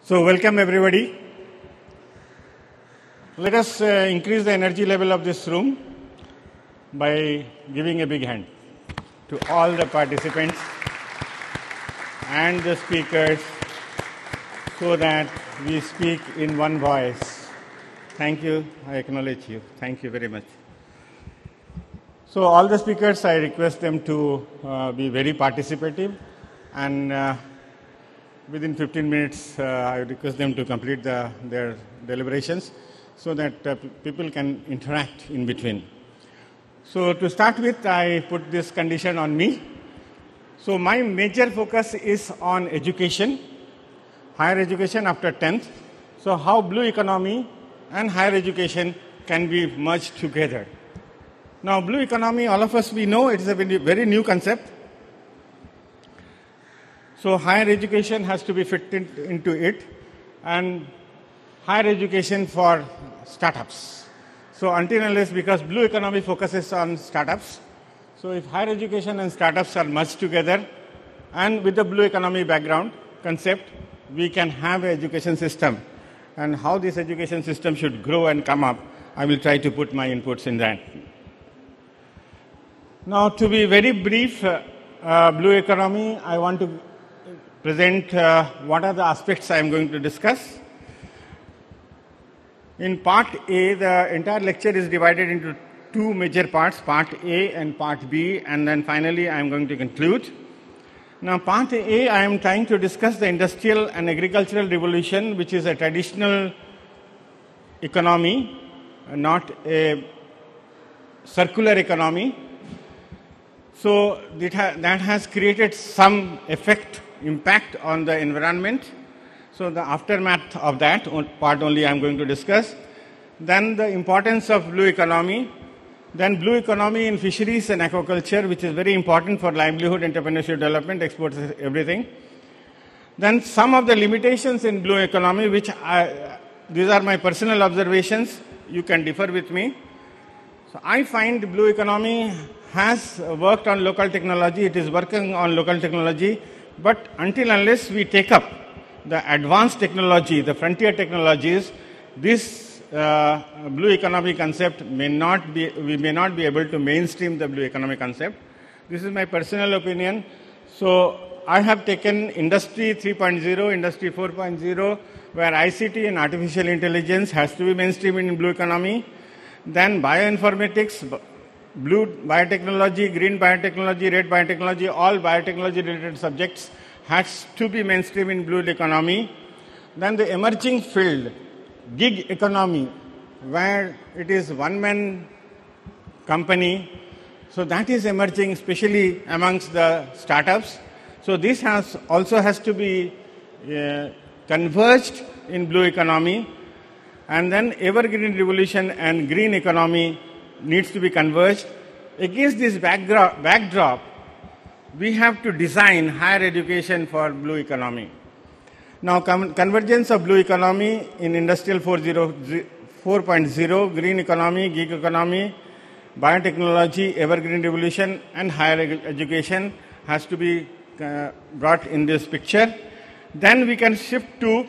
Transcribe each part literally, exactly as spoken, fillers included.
So welcome everybody. Let us uh, increase the energy level of this room by giving a big hand to all the participants and the speakers so that we speak in one voice. Thank you. I acknowledge you. Thank you very much. So all the speakers, I request them to uh, be very participative, and uh, within fifteen minutes, uh, I request them to complete the, their deliberations so that uh, people can interact in between. So to start with, I put this condition on me. So my major focus is on education, higher education after tenth. So how blue economy and higher education can be merged together. Now, blue economy, all of us, we know it's a very, very new concept. So higher education has to be fit in, into it, and higher education for startups. So until and unless, because blue economy focuses on startups, so if higher education and startups are merged together, and with the blue economy background concept, we can have an education system. And how this education system should grow and come up, I will try to put my inputs in that. Now, to be very brief, uh, uh, blue economy, I want to present uh, what are the aspects I am going to discuss. In part A, the entire lecture is divided into two major parts, part A and part B, and then finally I am going to conclude. Now, part A, I am trying to discuss the industrial and agricultural revolution, which is a traditional economy, not a circular economy. So that, ha that has created some effect, impact on the environment. So the aftermath of that part only I am going to discuss. Then the importance of blue economy. Then blue economy in fisheries and aquaculture, which is very important for livelihood, entrepreneurship development, exports, everything. Then some of the limitations in blue economy, which I, these are my personal observations. You can differ with me. So I find blue economy has worked on local technology. It is working on local technology. But until unless we take up the advanced technology, the frontier technologies, this uh, blue economy concept may not be, we may not be able to mainstream the blue economy concept. This is my personal opinion. So I have taken industry three point oh, industry four point oh, where I C T and artificial intelligence has to be mainstreamed in blue economy. Then bioinformatics, blue biotechnology, green biotechnology, red biotechnology, all biotechnology related subjects has to be mainstream in blue economy. Then the emerging field, gig economy, where it is one-man company. So that is emerging, especially amongst the startups. So this has also has to be uh, converged in blue economy. And then evergreen revolution and green economy needs to be converged. Against this backdrop, backdrop, we have to design higher education for blue economy. Now, convergence of blue economy in industrial four point oh, green economy, gig economy, biotechnology, evergreen revolution, and higher education has to be uh, brought in this picture. Then we can shift to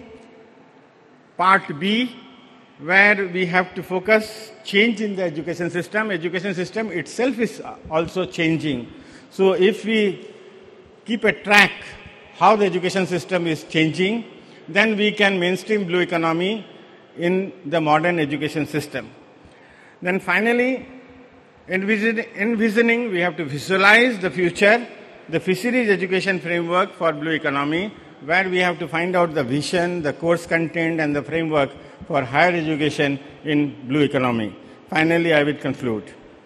part B, where we have to focus change in the education system. Education system itself is also changing. So if we keep a track how the education system is changing, then we can mainstream blue economy in the modern education system. Then finally, envision, envisioning, we have to visualize the future, the fisheries education framework for blue economy, where we have to find out the vision, the course content, and the framework for higher education in blue economy. Finally, I will conclude.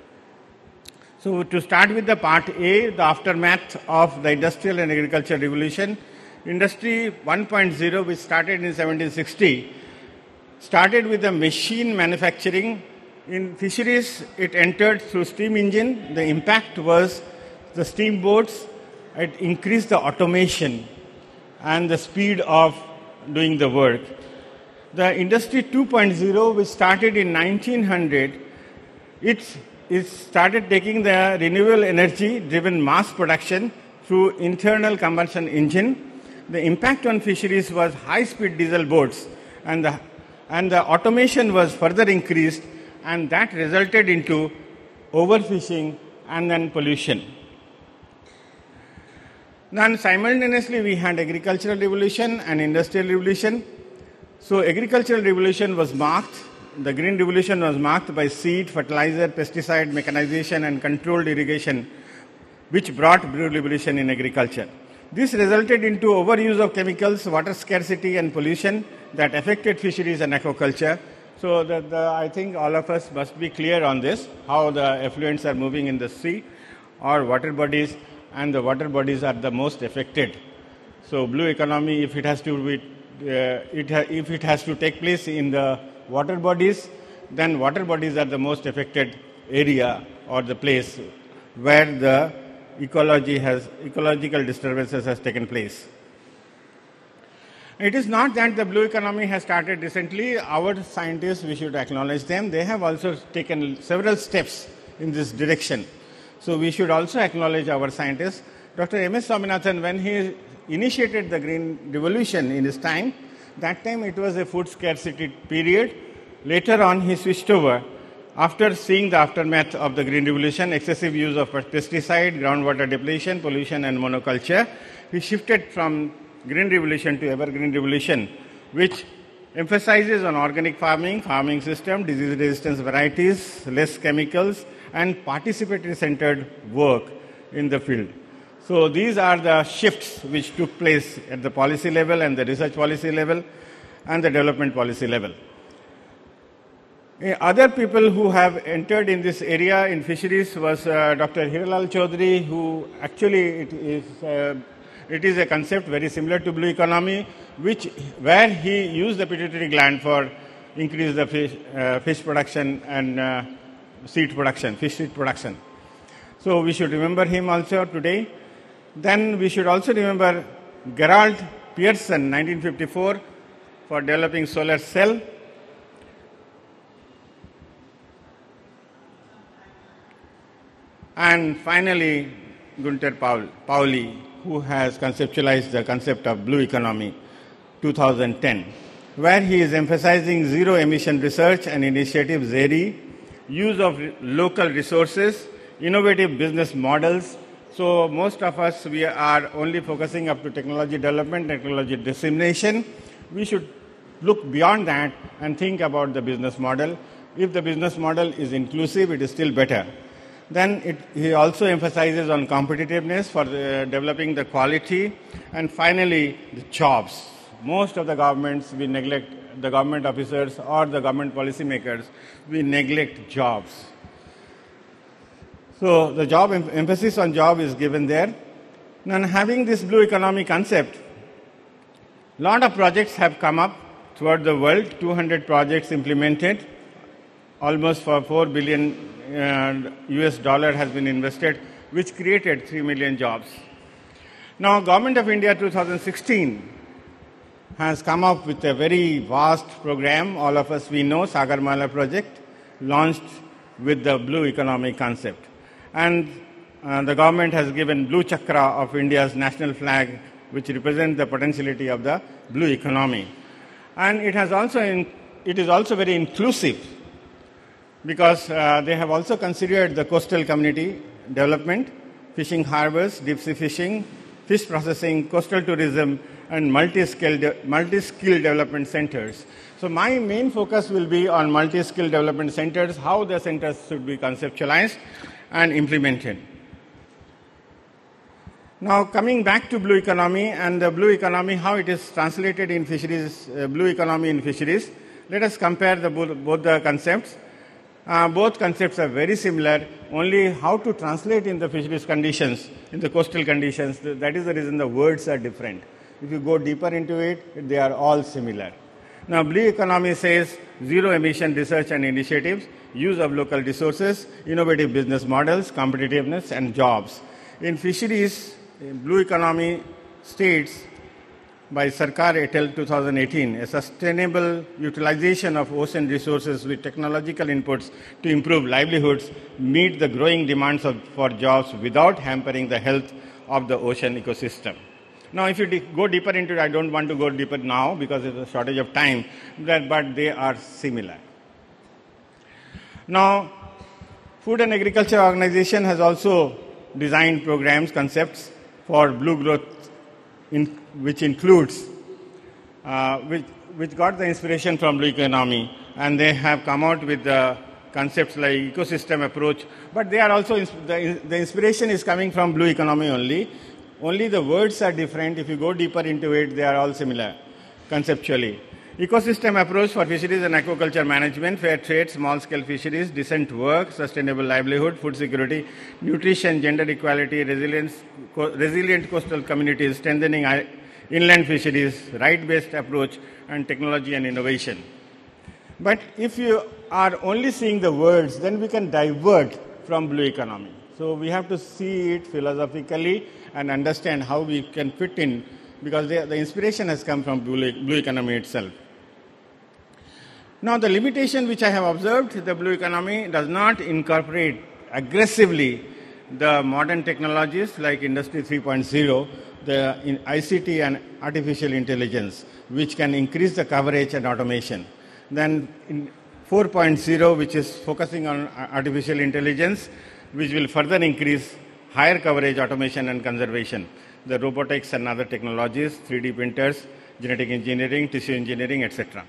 So to start with the part A, the aftermath of the industrial and agricultural revolution. Industry one point oh, which started in seventeen sixty, started with the machine manufacturing. In fisheries, it entered through steam engine. The impact was the steamboats. It increased the automation and the speed of doing the work. The industry two point oh, which started in nineteen hundred, it, it started taking the renewable energy driven mass production through internal combustion engine. The impact on fisheries was high-speed diesel boats, and the, and the automation was further increased, and that resulted into overfishing and then pollution. Then simultaneously we had agricultural revolution and industrial revolution. So agricultural revolution was marked, the green revolution was marked by seed, fertilizer, pesticide, mechanization and controlled irrigation, which brought blue revolution in agriculture. This resulted into overuse of chemicals, water scarcity and pollution that affected fisheries and aquaculture. So the, the, I think all of us must be clear on this, how the effluents are moving in the sea or water bodies, and the water bodies are the most affected. So blue economy, if it has to be, uh, it ha if it has to take place in the water bodies, then water bodies are the most affected area or the place where the ecology has, ecological disturbances has taken place. It is not that the blue economy has started recently. Our scientists, we should acknowledge them. They have also taken several steps in this direction. So we should also acknowledge our scientists. Doctor M S Swaminathan, when he initiated the green revolution in his time, that time it was a food scarcity period. Later on he switched over. After seeing the aftermath of the green revolution, excessive use of pesticide, groundwater depletion, pollution and monoculture, he shifted from green revolution to evergreen revolution, which emphasizes on organic farming, farming system, disease resistance varieties, less chemicals, and participatory centered work in the field. So these are the shifts which took place at the policy level and the research policy level and the development policy level. Other people who have entered in this area in fisheries was uh, Doctor Hiralal Chaudhary, who actually it is, uh, it is a concept very similar to blue economy, which where he used the pituitary gland for increase the fish, uh, fish production and uh, seed production, fish seed production. So we should remember him also today. Then we should also remember Gerald Pearson, nineteen fifty-four, for developing solar cell. And finally, Gunther Pauli, who has conceptualized the concept of blue economy, two thousand ten, where he is emphasizing zero emission research and initiatives, Z E R I, use of local resources, innovative business models. So most of us, we are only focusing up to technology development, technology dissemination. We should look beyond that and think about the business model. If the business model is inclusive, it is still better. Then it, he also emphasizes on competitiveness for the, developing the quality, and finally the jobs. Most of the governments, we neglect, the government officers or the government policy makers, we neglect jobs. So the job em emphasis on job is given there. Now having this blue economy concept, a lot of projects have come up throughout the world, two hundred projects implemented, almost for four billion uh, U S dollar has been invested, which created three million jobs. Now, Government of India two thousand sixteen has come up with a very vast program. All of us, we know Sagarmala project, launched with the blue economy concept. And uh, the government has given blue chakra of India's national flag, which represents the potentiality of the blue economy. And it has also, in, it is also very inclusive, because uh, they have also considered the coastal community development, fishing harbors, deep sea fishing, fish processing, coastal tourism, and multi-skill de multi-skill development centers. So my main focus will be on multi-skill development centers, how the centers should be conceptualized and implemented. Now coming back to blue economy and the blue economy, how it is translated in fisheries, uh, blue economy in fisheries, let us compare the, both the concepts. Uh, both concepts are very similar, only how to translate in the fisheries conditions, in the coastal conditions, that is the reason the words are different. If you go deeper into it, they are all similar. Now, blue economy says zero emission research and initiatives, use of local resources, innovative business models, competitiveness, and jobs. In fisheries, blue economy states by Sarkar et al. two thousand eighteen, a sustainable utilization of ocean resources with technological inputs to improve livelihoods, meet the growing demands of, for jobs without hampering the health of the ocean ecosystem. Now, if you go deeper into it, I don't want to go deeper now because it's a shortage of time, but they are similar. Now, Food and Agriculture Organization has also designed programs, concepts for blue growth, in, which includes, uh, which, which got the inspiration from blue economy, and they have come out with the concepts like ecosystem approach, but they are also, the, the inspiration is coming from blue economy only. Only the words are different. If you go deeper into it, they are all similar conceptually. Ecosystem approach for fisheries and aquaculture management, fair trade, small-scale fisheries, decent work, sustainable livelihood, food security, nutrition, gender equality, resilience, co resilient coastal communities, strengthening inland fisheries, right-based approach, and technology and innovation. But if you are only seeing the words, then we can divert from blue economy. So we have to see it philosophically and understand how we can fit in, because the, the inspiration has come from blue, blue economy itself. Now, the limitation which I have observed, the blue economy does not incorporate aggressively the modern technologies like Industry three point oh, the in I C T and artificial intelligence, which can increase the coverage and automation. Then in four point oh, which is focusing on artificial intelligence, which will further increase higher coverage, automation, and conservation. The robotics and other technologies, three D printers, genetic engineering, tissue engineering, et cetera.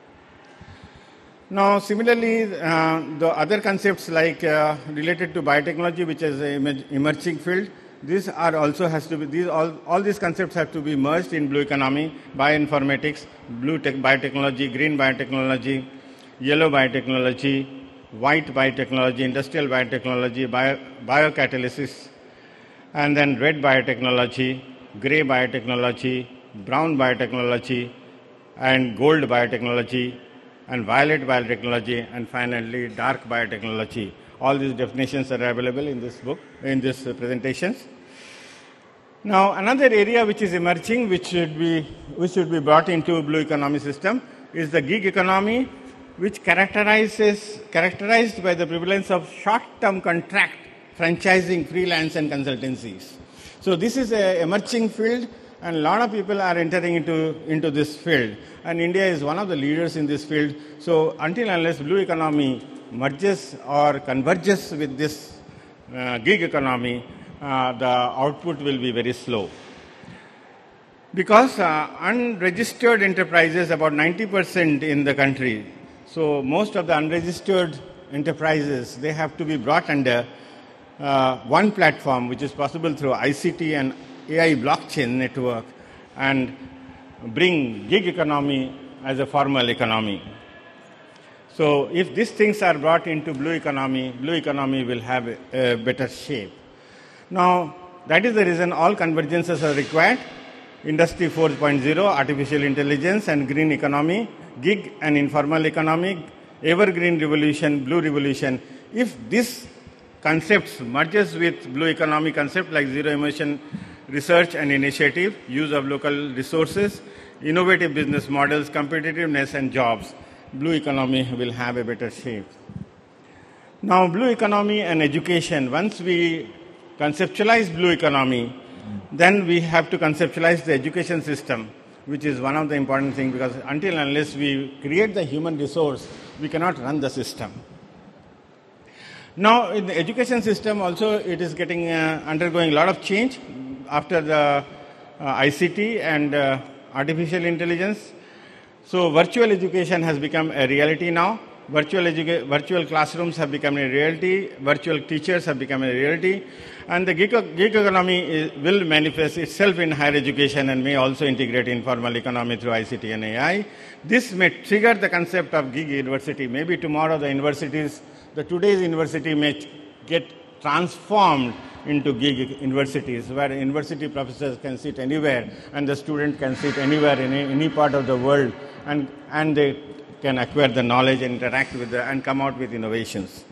Now, similarly, uh, the other concepts like uh, related to biotechnology, which is an emerging field, these are also has to be, these all, all these concepts have to be merged in blue economy, bioinformatics, blue tech, biotechnology, green biotechnology, yellow biotechnology, white biotechnology, industrial biotechnology, bio, biocatalysis, and then red biotechnology, gray biotechnology, brown biotechnology, and gold biotechnology, and violet biotechnology, and finally dark biotechnology. All these definitions are available in this book, in this uh, presentations. Now, another area which is emerging, which should be, which should be brought into blue economy system, is the gig economy, which characterizes, characterized by the prevalence of short-term contract, franchising, freelance, and consultancies. So this is an emerging field, and a lot of people are entering into, into this field. And India is one of the leaders in this field. So until unless blue economy merges or converges with this uh, gig economy, uh, the output will be very slow. Because uh, unregistered enterprises, about ninety percent in the country, so most of the unregistered enterprises, they have to be brought under uh, one platform, which is possible through I C T and A I blockchain network, and bring gig economy as a formal economy. So if these things are brought into blue economy, blue economy will have a, a better shape. Now, that is the reason all convergences are required. Industry four point oh, artificial intelligence and green economy, gig and informal economy, evergreen revolution, blue revolution. If this concepts merges with blue economy concept like zero emission research and initiative, use of local resources, innovative business models, competitiveness and jobs, blue economy will have a better shape. Now, blue economy and education, once we conceptualize blue economy, then we have to conceptualize the education system, which is one of the important things, because until unless we create the human resource, we cannot run the system. Now, in the education system also, it is getting uh, undergoing a lot of change after the uh, I C T and uh, artificial intelligence. So, virtual education has become a reality now. Virtual, virtual classrooms have become a reality. Virtual teachers have become a reality. And the gig, gig economy is, will manifest itself in higher education and may also integrate informal economy through I C T and A I. This may trigger the concept of gig university. Maybe tomorrow the universities, the today's university may get transformed into gig universities, where university professors can sit anywhere and the student can sit anywhere in any, any part of the world, and, and they can acquire the knowledge and interact with the, and come out with innovations.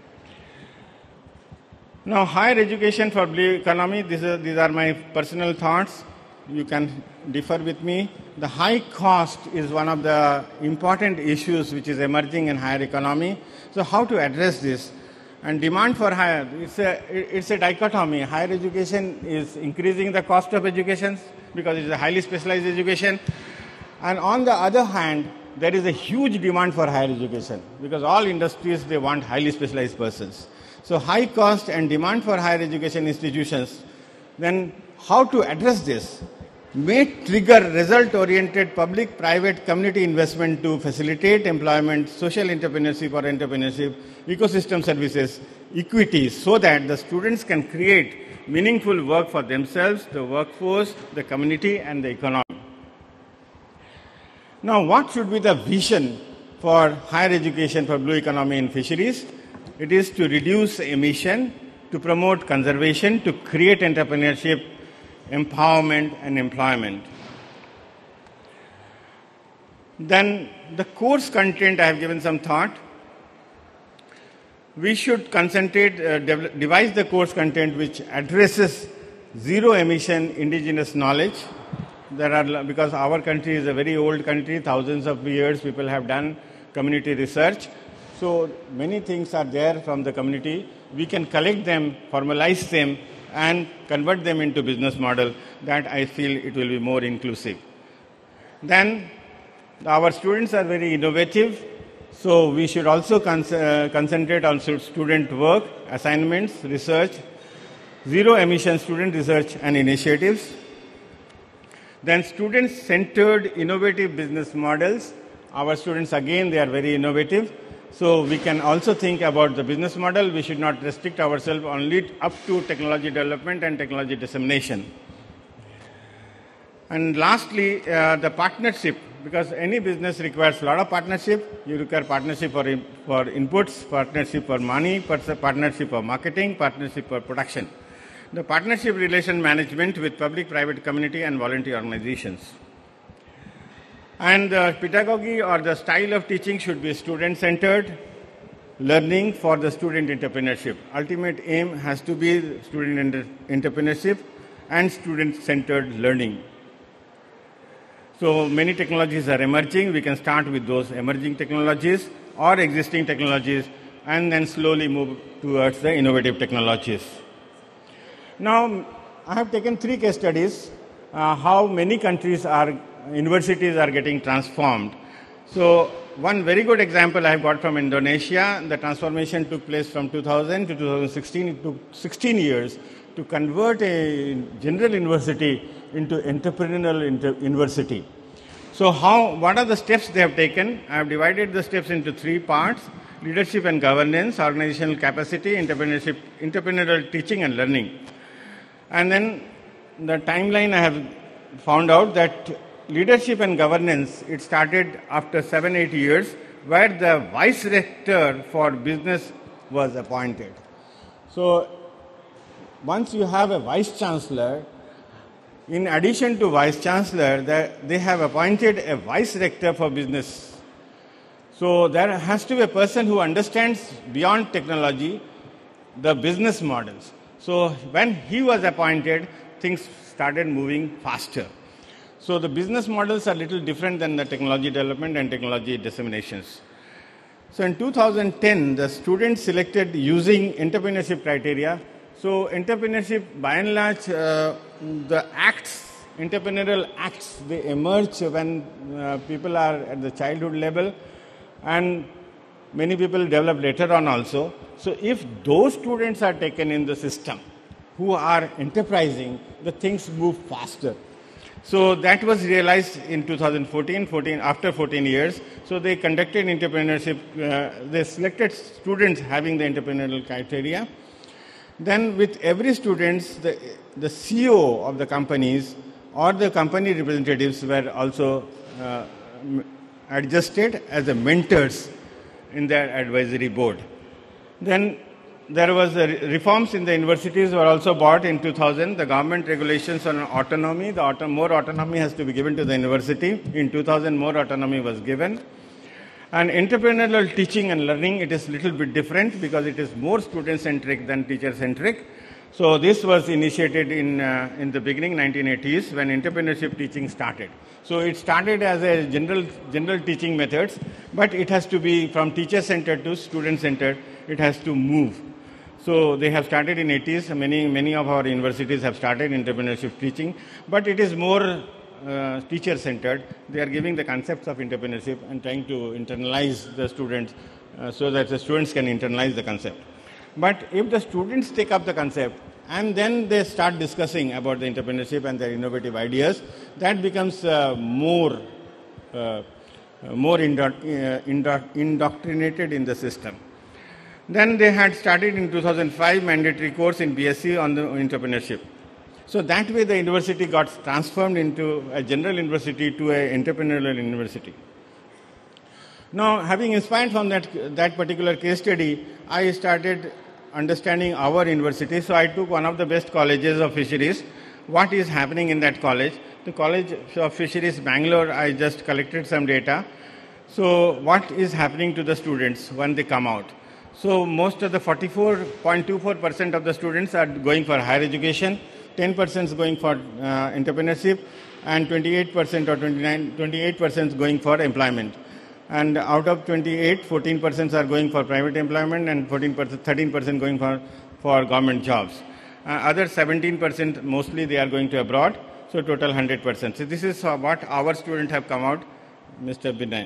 Now, higher education for blue economy, these are, these are my personal thoughts. You can differ with me. The high cost is one of the important issues which is emerging in higher economy. So how to address this? And demand for higher, it's a, it's a dichotomy. Higher education is increasing the cost of education because it's a highly specialized education. And on the other hand, there is a huge demand for higher education because all industries, they want highly specialized persons. So high cost and demand for higher education institutions, then how to address this? May trigger result-oriented public-private community investment to facilitate employment, social entrepreneurship or entrepreneurship, ecosystem services, equity, so that the students can create meaningful work for themselves, the workforce, the community, and the economy. Now, what should be the vision for higher education for blue economy in fisheries? It is to reduce emission, to promote conservation, to create entrepreneurship, empowerment and employment. Then the course content, I have given some thought. We should concentrate, uh, devise the course content which addresses zero emission indigenous knowledge. There are, because our country is a very old country, thousands of years people have done community research. So many things are there from the community. We can collect them, formalize them, and convert them into business model. That I feel it will be more inclusive. Then our students are very innovative, so we should also con uh, concentrate on student work, assignments, research, zero emission student research and initiatives. Then student-centered innovative business models. Our students, again, they are very innovative. So we can also think about the business model. We should not restrict ourselves only up to technology development and technology dissemination. And lastly, uh, the partnership, because any business requires a lot of partnership. You require partnership for, in, for inputs, partnership for money, partnership for marketing, partnership for production. The partnership relation management with public, private, community and volunteer organizations. And the pedagogy or the style of teaching should be student-centered, learning for the student entrepreneurship. Ultimate aim has to be student entrepreneurship and student-centered learning. So many technologies are emerging. We can start with those emerging technologies or existing technologies and then slowly move towards the innovative technologies. Now, I have taken three case studies, uh, how many countries are universities are getting transformed. So one very good example I have got from Indonesia. The transformation took place from two thousand to two thousand sixteen. It took sixteen years to convert a general university into entrepreneurial inter university. So how, what are the steps they have taken? I have divided the steps into three parts: leadership and governance, organizational capacity, entrepreneurship, entrepreneurial teaching and learning. And then the timeline I have found out that leadership and governance, it started after seven, eight years, where the vice rector for business was appointed. So once you have a vice chancellor, in addition to vice chancellor, they have appointed a vice rector for business. So there has to be a person who understands beyond technology the business models. So when he was appointed, things started moving faster. So the business models are a little different than the technology development and technology disseminations. So in two thousand ten, the students selected using entrepreneurship criteria. So entrepreneurship, by and large, uh, the acts, entrepreneurial acts, they emerge when uh, people are at the childhood level, and many people develop later on also. So if those students are taken in the system who are enterprising, the things move faster. So that was realized in two thousand fourteen, fourteen, after fourteen years. So they conducted entrepreneurship, uh, they selected students having the entrepreneurial criteria. Then with every student, the, the C E O of the companies or the company representatives were also uh, adjusted as the mentors in their advisory board. Then there was a reforms in the universities were also brought in two thousand. The government regulations on autonomy, the auto, more autonomy has to be given to the university. In two thousand, more autonomy was given. And entrepreneurial teaching and learning, it is a little bit different because it is more student-centric than teacher-centric. So this was initiated in, uh, in the beginning, nineteen eighties, when entrepreneurship teaching started. So it started as a general, general teaching methods, but it has to be from teacher-centered to student-centered. It has to move. So they have started in eighties. Many, many of our universities have started entrepreneurship teaching, but it is more uh, teacher-centered. They are giving the concepts of entrepreneurship and trying to internalize the students uh, so that the students can internalize the concept. But if the students take up the concept and then they start discussing about the entrepreneurship and their innovative ideas, that becomes uh, more, uh, more indo uh, indo indoctrinated in the system. Then they had started in two thousand five mandatory course in B S c on the entrepreneurship. So that way the university got transformed into a general university to an entrepreneurial university. Now, having inspired from that, that particular case study, I started understanding our university. So I took one of the best colleges of fisheries. What is happening in that college? The College of Fisheries, Bangalore, I just collected some data. So what is happening to the students when they come out? So most of the forty-four point two four percent of the students are going for higher education, ten percent is going for uh, entrepreneurship, and twenty-eight percent or twenty-nine, twenty-eight percent is going for employment. And out of twenty-eight, fourteen percent are going for private employment and fourteen percent, thirteen percent going for, for government jobs. Uh, other seventeen percent, mostly they are going to abroad, so total one hundred percent. So this is what our students have come out, Mister Binay.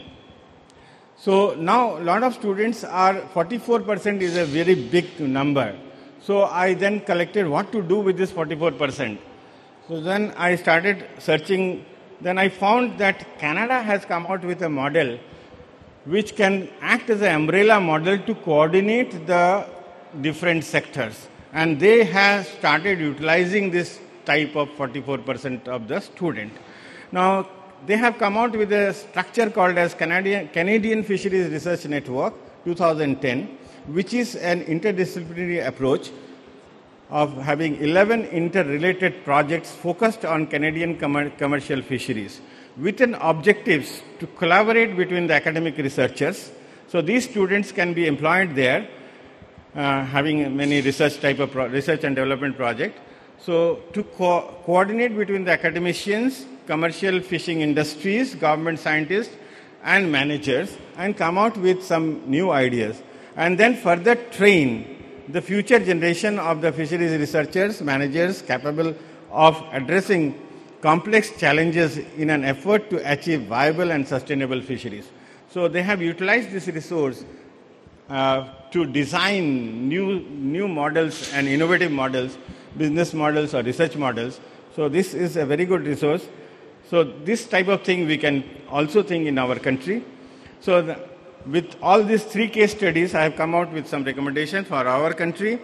So now a lot of students are, forty-four percent is a very big number. So I then collected what to do with this forty-four percent. So then I started searching. Then I found that Canada has come out with a model which can act as an umbrella model to coordinate the different sectors. And they have started utilizing this type of forty-four percent of the student. Now, they have come out with a structure called as Canadian, Canadian Fisheries Research Network two thousand ten, which is an interdisciplinary approach of having eleven interrelated projects focused on Canadian com commercial fisheries, with an objectives to collaborate between the academic researchers. So these students can be employed there, uh, having many research type of pro research and development project. So to co coordinate between the academicians, commercial fishing industries, government scientists, and managers, and come out with some new ideas, and then further train the future generation of the fisheries researchers, managers capable of addressing complex challenges in an effort to achieve viable and sustainable fisheries. So they have utilized this resource uh, to design new, new models and innovative models, business models or research models. So this is a very good resource. So this type of thing we can also think in our country. So the, with all these three case studies, I have come out with some recommendations for our country.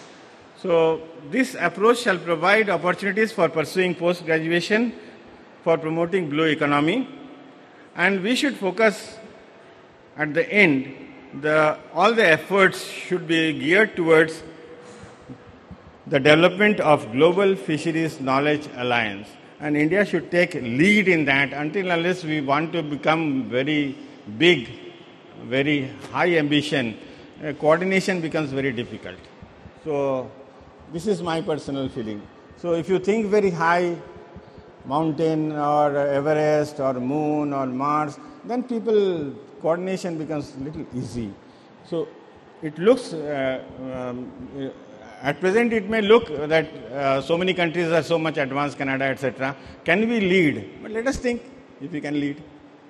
So this approach shall provide opportunities for pursuing post-graduation, for promoting blue economy, and we should focus at the end, the, all the efforts should be geared towards the development of Global Fisheries Knowledge Alliance. And India should take lead in that. Until unless we want to become very big, very high ambition, uh, coordination becomes very difficult. So this is my personal feeling. So if you think very high, mountain or Everest or moon or Mars, then people, coordination becomes a little easy. So it looks, uh, um, at present it may look that uh, so many countries are so much advanced, Canada, et cetera. Can we lead? But let us think if we can lead.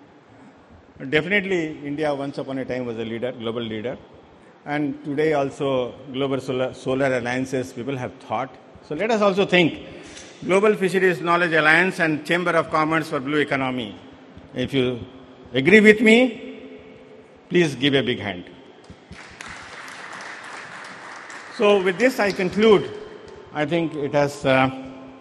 Definitely India once upon a time was a leader, global leader. And today also global solar, solar alliances people have thought. So let us also think Global Fisheries Knowledge Alliance and Chamber of Commerce for Blue Economy. If you agree with me, please give a big hand. So with this I conclude. I think it has, uh,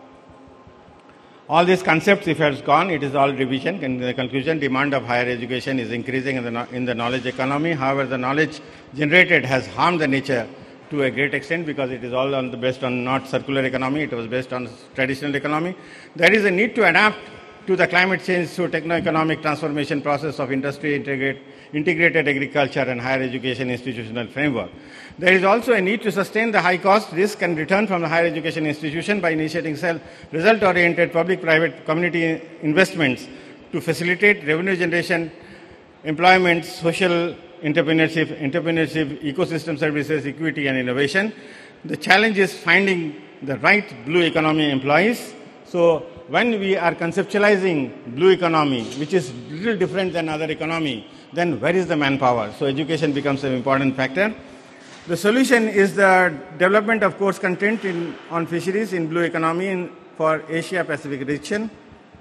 all these concepts, if it has gone, it is all revision. In the conclusion, demand of higher education is increasing in the, no in the knowledge economy. However, the knowledge generated has harmed the nature to a great extent because it is all on the based on not circular economy, it was based on traditional economy. There is a need to adapt to the climate change through techno-economic transformation process of industry, integrate, integrated agriculture and higher education institutional framework. There is also a need to sustain the high cost, risk and return from the higher education institution by initiating result-oriented public-private community investments to facilitate revenue generation, employment, social entrepreneurship, entrepreneurship, ecosystem services, equity, and innovation. The challenge is finding the right blue economy employees. So when we are conceptualizing blue economy, which is little different than other economy, then where is the manpower? So education becomes an important factor. The solution is the development of course content in, on fisheries in blue economy in, for Asia Pacific region.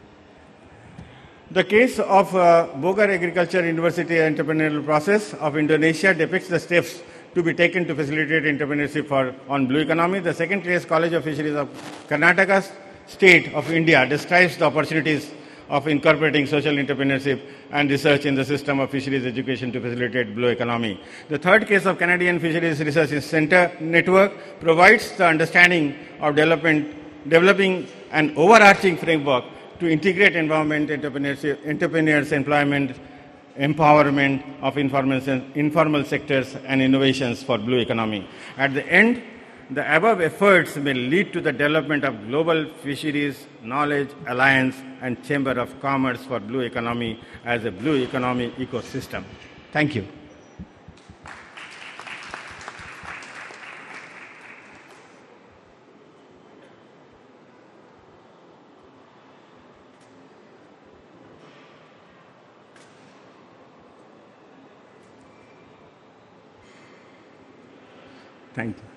The case of uh, Bogor Agriculture University entrepreneurial process of Indonesia depicts the steps to be taken to facilitate entrepreneurship for, on blue economy. The second case, College of Fisheries of Karnataka State of India, describes the opportunities of incorporating social entrepreneurship and research in the system of fisheries education to facilitate blue economy. The third case of Canadian Fisheries Research Center Network provides the understanding of development, developing an overarching framework to integrate environment, entrepreneurship, entrepreneurs, employment, empowerment of informal, informal sectors and innovations for blue economy. At the end, the above efforts may lead to the development of global fisheries, knowledge, alliance, and chamber of commerce for blue economy as a blue economy ecosystem. Thank you. Thank you.